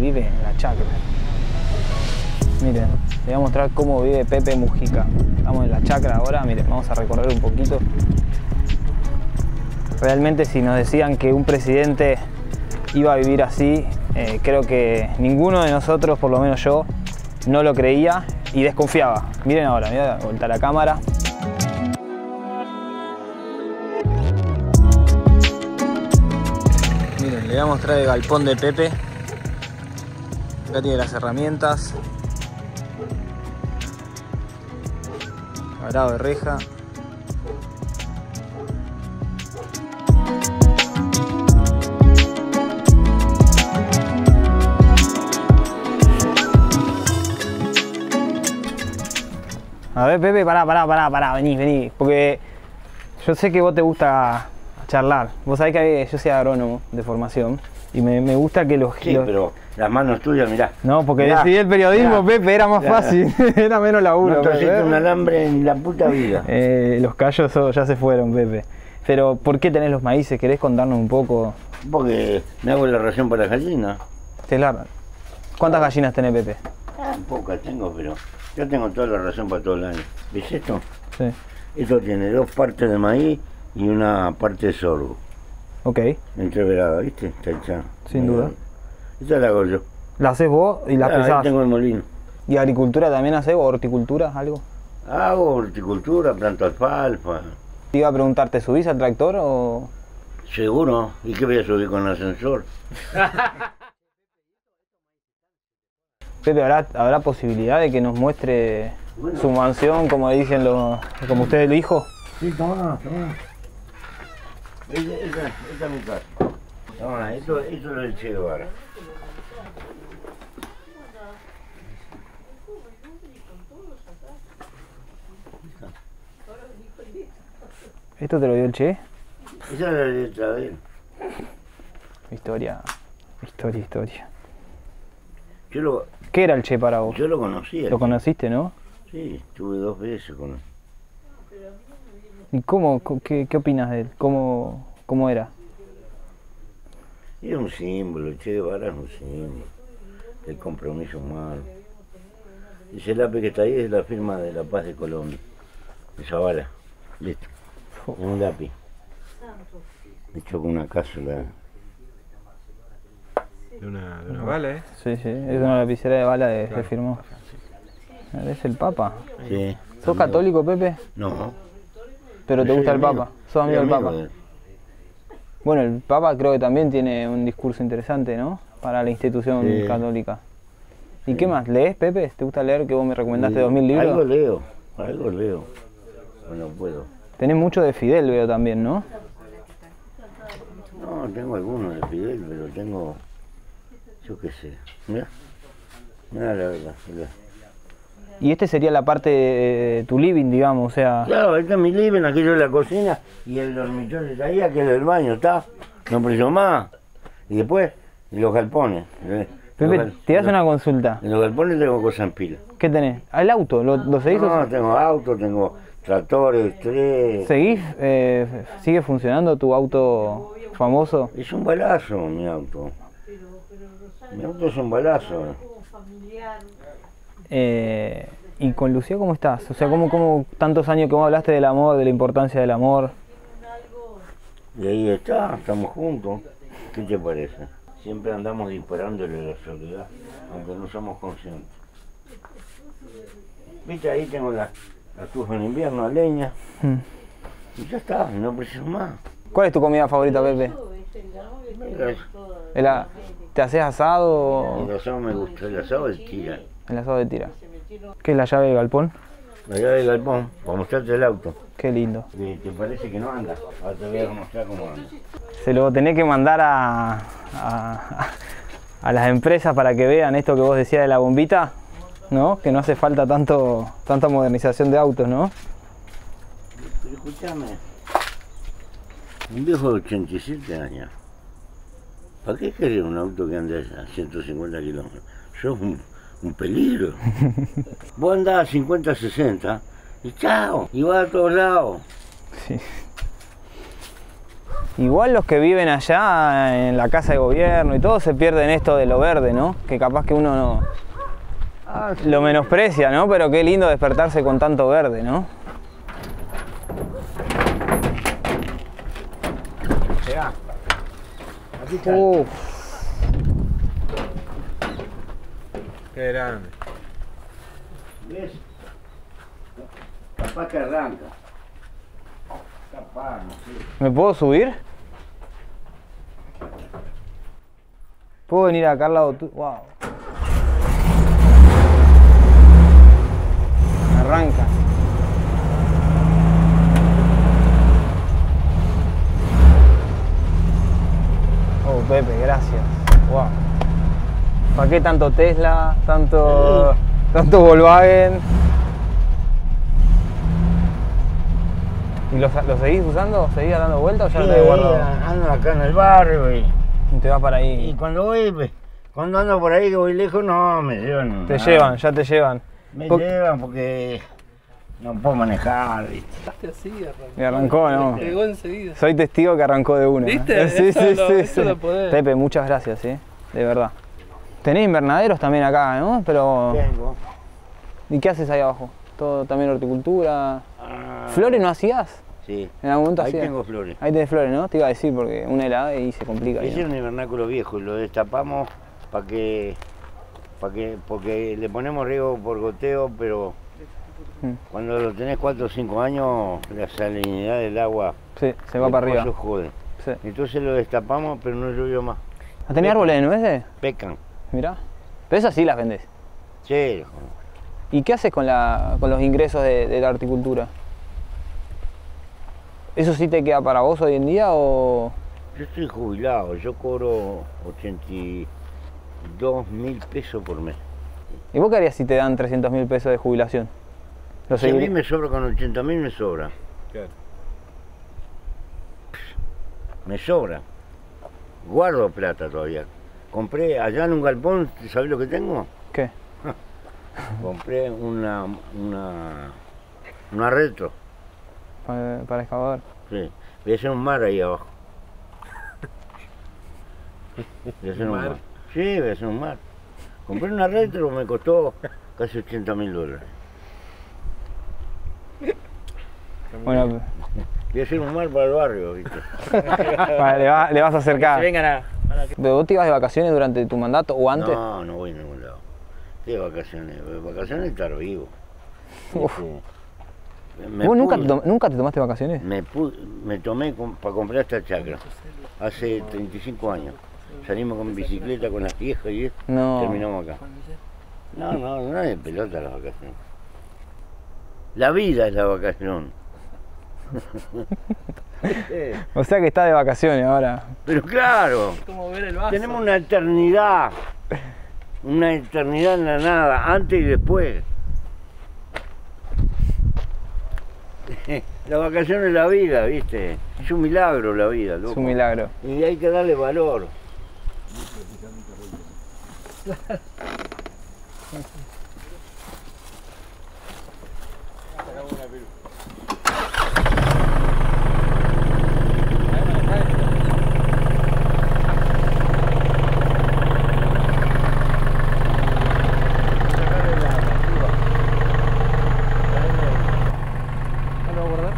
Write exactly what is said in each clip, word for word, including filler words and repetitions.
vive en la chacra. Miren, les voy a mostrar cómo vive Pepe Mujica. Estamos en la chacra ahora, miren, vamos a recorrer un poquito. Realmente si nos decían que un presidente iba a vivir así, eh, creo que ninguno de nosotros, por lo menos yo, no lo creía y desconfiaba. Miren ahora, miren, vuelta la cámara. Miren, le voy a mostrar el galpón de Pepe. Acá tiene las herramientas. Cuadrado de reja. A ver, Pepe, pará, pará, pará, pará, vení, vení. Porque yo sé que vos te gusta charlar. Vos sabés que yo soy agrónomo de formación y me, me gusta que los... Sí, los... pero las manos tuyas, mirá. No, porque mirá, decidí el periodismo, mirá, Pepe, era más mirá. fácil, era menos laburo. No trajiste un alambre en la puta vida. Eh, los callos so- ya se fueron, Pepe. Pero, ¿por qué tenés los maíces? ¿Querés contarnos un poco? Porque me hago la ración para las gallinas. Te la- ¿Cuántas gallinas tenés, Pepe? Ah, pocas tengo, pero yo tengo toda la ración para todo el año. ¿Ves esto? Sí. Esto tiene dos partes de maíz y una parte de sorgo. Ok, Entreverada, ¿viste? Está hecha. sin duda. Esta la hago yo. ¿La haces vos y la Ah, ahí pesás? tengo el molino. ¿Y agricultura también haces? ¿O horticultura, algo? Hago horticultura, planto alfalfa. Te iba a preguntar, ¿te subís al tractor o...? Seguro. ¿Y qué voy a subir con el ascensor? Pepe, ¿habrá, ¿habrá posibilidad de que nos muestre bueno. su mansión, como dicen los, como usted el hijo? Sí, toma, toma. Esta, esta, esta es mi casa. Toma, esto, esto es el Che Guevara. ¿Esto te lo dio el Che? Esa es la letra de él. Historia, historia, historia. Yo lo, ¿Qué era el Che para vos? yo lo conocía. ¿Lo conociste, no? Sí, estuve dos veces con él. ¿Y cómo, qué, qué opinas de él? ¿Cómo, cómo era? Era un símbolo, el Che Guevara es un símbolo. El compromiso humano. Ese lápiz que está ahí es la firma de la paz de Colombia. Esa bala. Listo. Es un lápiz. Hecho con una cápsula. De una, de una bala, ¿eh? Sí, sí, es una lapicera de bala de, claro. Se firmó. ¿Es el Papa? Sí. ¿Sos amigo. Católico, Pepe? No. ¿Pero te gusta el amigo. Papa? ¿Sos amigo del Papa? De... Bueno, el Papa creo que también tiene un discurso interesante, ¿no? Para la institución sí. católica. ¿Y sí. qué más? ¿Lees, Pepe? ¿Te gusta leer? Que vos me recomendaste sí. dos mil libros. Algo leo, algo leo. Bueno, puedo. Tenés mucho de Fidel, veo también, ¿no? No, tengo algunos de Fidel, pero tengo... Yo qué sé. Mirá. Mirá la verdad. Mirá. Y este sería la parte de tu living, digamos, o sea... Claro, este es mi living, aquello es la cocina y el dormitorio está ahí, aquel es el baño, ¿está? No preso más. Y después, los galpones. Pepe, los, te das los, una consulta. En los galpones tengo cosas en pila. ¿Qué tenés? ¿El auto? ¿Lo, lo seguís? No, o... tengo auto, tengo tractores, tres... ¿Seguís? Eh, ¿Sigue funcionando tu auto famoso? Es un balazo mi auto. Mi auto es un balazo. Eh, ¿Y con Lucía cómo estás? O sea, ¿cómo, cómo tantos años que vos hablaste del amor, de la importancia del amor? Y ahí está, estamos juntos. ¿Qué te parece? Siempre andamos disparándole a la soledad, aunque no somos conscientes. Viste, ahí tengo la, la estufa en invierno, leña. Hmm. Y ya está, no preciso más. ¿Cuál es tu comida favorita, Pepe? El, ¿Te haces asado? El asado me gusta, el asado de tira. El asado de tira. ¿Qué es la llave de galpón? La llave de galpón, para mostrarte el auto. Qué lindo. ¿Te, te parece que no anda? Ahora te voy a mostrar cómo anda. Se lo tenés que mandar a, a, a las empresas para que vean esto que vos decías de la bombita, ¿no? Que no hace falta tanto tanta modernización de autos, ¿no? Pero escúchame, un viejo de ochenta y siete años, ¿para qué querés un auto que ande a ciento cincuenta kilómetros? Sos un, un peligro. Vos andás a cincuenta, sesenta y chao, y vas a todos lados. Sí. Igual los que viven allá en la casa de gobierno y todo se pierden esto de lo verde, ¿no? Que capaz que uno no Ah, sí. lo menosprecia, ¿no? Pero qué lindo despertarse con tanto verde, ¿no? Llegá. Aquí está. Uf, Qué grande. ¿Ves? Capaz que arranca. Capaz, no sé. ¿me puedo subir? ¿Puedo venir acá al lado tuyo? Wow. Arranca. Oh, Pepe, gracias. Wow. ¿Para qué tanto Tesla? Tanto, tanto Volkswagen. ¿Y lo, lo seguís usando? ¿Seguís dando vueltas o ya Sí, lo tenés guardado? ando acá en el barrio y, Y te vas para y ahí. cuando voy, pues, cuando ando por ahí que voy lejos, no, me llevan. Te nada. llevan, ya te llevan. Me Po- llevan porque no puedo manejar, ¿viste? Hace así, arrancó. Y arrancó, ¿no? Pegó enseguida. Soy testigo que arrancó de una. ¿Viste? Sí, Eso sí, lo- sí, eso sí. lo podés. Pepe, muchas gracias, ¿eh? De verdad. Tenés invernaderos también acá, ¿no? Pero... Tengo. ¿Y qué haces ahí abajo? ¿Todo también horticultura? Ah, ¿Flores no hacías? Sí. En algún momento Ahí hacías. tengo flores. Ahí tenés flores, ¿no? Te iba a decir porque una helada y se complica. ahí, Ese es ¿no? un invernáculo viejo y lo destapamos para que, para que, porque le ponemos riego por goteo, pero Mm. cuando lo tenés cuatro o cinco años, la salinidad del agua Sí, se va el para arriba. pozo jode. Sí. Entonces lo destapamos, pero no llovió más. ¿Tenés árboles de nueces? Pecan. Mirá. Pero esas sí las vendés. Sí, ¿Y qué haces con, la, con los ingresos de, de la horticultura? ¿Eso sí te queda para vos hoy en día o...? yo estoy jubilado, yo cobro ochenta y dos mil pesos por mes. ¿Y vos qué harías si te dan trescientos mil pesos de jubilación? ¿Lo Si a mí seguirías? me sobra con ochenta mil, me sobra. Claro. Me sobra. Guardo plata todavía. Compré allá en un galpón, ¿sabés lo que tengo? ¿Qué? Compré una, una, una retro. Para, para excavador. Sí. Voy a hacer un mar ahí abajo. Voy a hacer un ¿Un mar? mar. Sí, voy a hacer un mar. Compré una retro, me costó casi ochenta mil dólares. Bueno, Voy a hacer un mar para el barrio, ¿viste? vale, le, va- le vas a acercar. Vengan a. ¿Pero vos te ibas de vacaciones durante tu mandato o antes? No, no voy a ningún lado. ¿Qué vacaciones? Vacaciones estar vivo. Uf. ¿Viste? Me ¿Vos nunca te, pude- tom- nunca te tomaste vacaciones? Me, pu- me tomé para comprar esta chacra hace treinta y cinco años. Salimos con bicicleta con las viejas y eso, No. terminamos acá. No, no, no es pelota la vacación. La vida es la vacación. Eh, O sea que estás de vacaciones ahora. Pero claro, Como ver el vaso. tenemos una eternidad. Una eternidad en la nada, antes y después. La vacación es la vida, ¿viste? Es un milagro la vida, loco. Es un milagro. Y hay que darle valor. ¿No lo voy a guardar?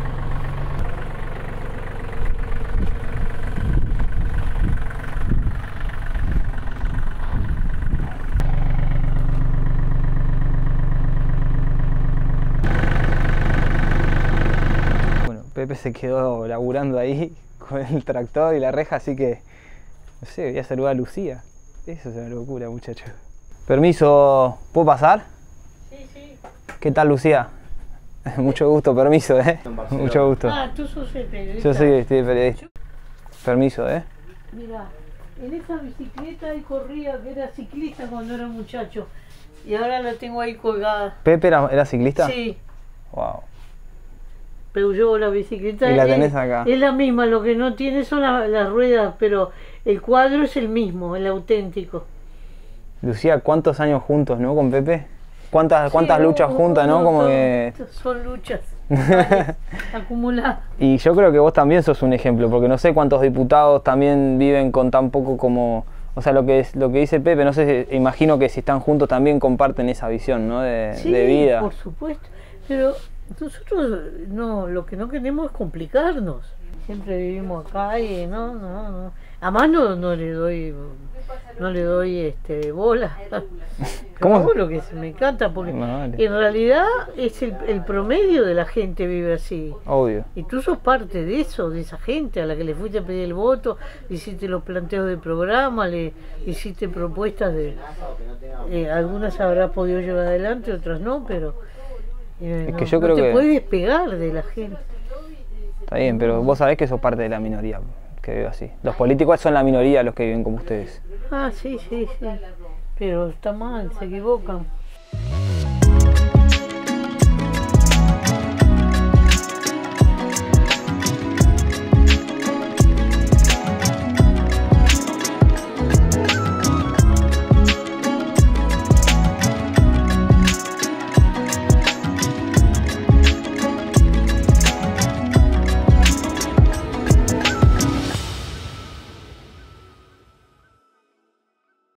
Bueno, Pepe se quedó laburando ahí con el tractor y la reja, así que, no sé, voy a saludar a Lucía. Eso es una locura, muchachos. Permiso, ¿puedo pasar? Sí, sí. ¿Qué tal, Lucía? Mucho gusto, permiso, ¿eh? Mucho gusto. Ah, tú sos el periodista. Yo soy este, periodista. Permiso, ¿eh? Mira, en esa bicicleta ahí corría, que era ciclista cuando era muchacho. Y ahora la tengo ahí colgada. ¿Pepe era, era ciclista? Sí, Wow. pero yo la bicicleta Y la es- tenés acá. es la misma, lo que no tiene son la- las ruedas, pero el cuadro es el mismo, el auténtico. Lucía, ¿cuántos años juntos, no? Con Pepe. ¿Cuántas, cuántas Sí, luchas un- juntas, un no? Como montón. que... Son luchas. acumulada. Y yo creo que vos también sos un ejemplo, porque no sé cuántos diputados también viven con tan poco como... O sea, lo que es, lo que dice Pepe, no sé, si, imagino que si están juntos también comparten esa visión, ¿no? De, Sí, de vida. por supuesto. Pero nosotros no, lo que no queremos es complicarnos. Siempre vivimos acá y no, no, no. Además no, no le doy, no le doy este bola. ¿Cómo? Pero lo que se me encanta porque No, vale. en realidad es el, el promedio de la gente vive así. Obvio. Y tú sos parte de eso, de esa gente a la que le fuiste a pedir el voto, hiciste los planteos de programa, le hiciste propuestas de... Eh, algunas habrás podido llevar adelante, otras no, pero eh, Es no, que yo no creo te que- puedes despegar de la gente. Está bien, pero vos sabés que sos parte de la minoría que vive así. Los políticos son la minoría los que viven como ustedes. Ah, sí, sí, sí. Pero está mal, se equivocan.